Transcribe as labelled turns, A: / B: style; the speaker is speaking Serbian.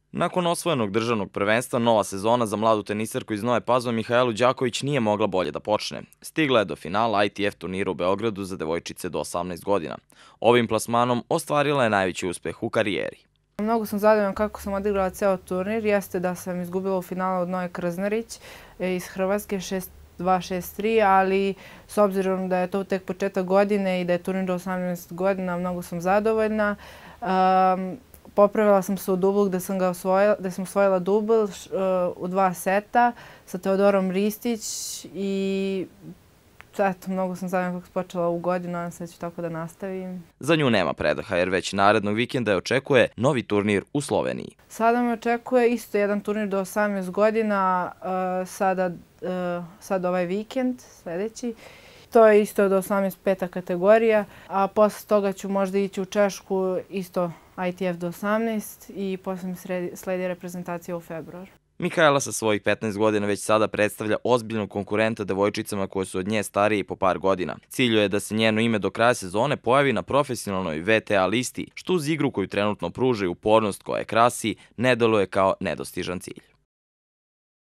A: Nakon osvojenog državnog prvenstva, nova sezona za mladu tenisarku iz Nove Pazove Mihajlu Đaković nije mogla bolje da počne. Stigla je do finala ITF turnira u Beogradu za devojčice do 18 godina. Ovim plasmanom ostvarila je najveći uspeh u karijeri.
B: Mnogo sam zadovoljna kako sam odigrala ceo turnir. Jeste da sam izgubila u finalu od Noje Krznarić iz Hrvatske 6-2, 6-3, ali s obzirom da je to tek početak godine i da je turnir do 18 godina, mnogo sam zadovoljna. Popravila sam se u dublu gde sam osvojila dubl u 2 seta sa Teodorom Ristić i eto, mnogo sam zadovoljna kako sam počela ovu godinu, nadam se da ću tako da nastavim.
A: Za nju nema predaha jer već narednog vikenda je očekuje novi turnir u Sloveniji.
B: Sada me očekuje isto jedan turnir do 18 godina, sad ovaj vikend, sljedeći. To je isto do 18 kategorija, a posle toga ću možda ići u Češku, isto ITF do 18 i posle mi sledi reprezentacija u februaru.
A: Mihajla sa svojih 15 godina već sada predstavlja ozbiljnog konkurenta devojčicama koje su od nje starije po par godina. Cilj je da se njeno ime do kraja sezone pojavi na profesionalnoj VTA listi, što uz igru koju trenutno pruža i upornost koja je krasi, ne deluje kao nedostižan cilj.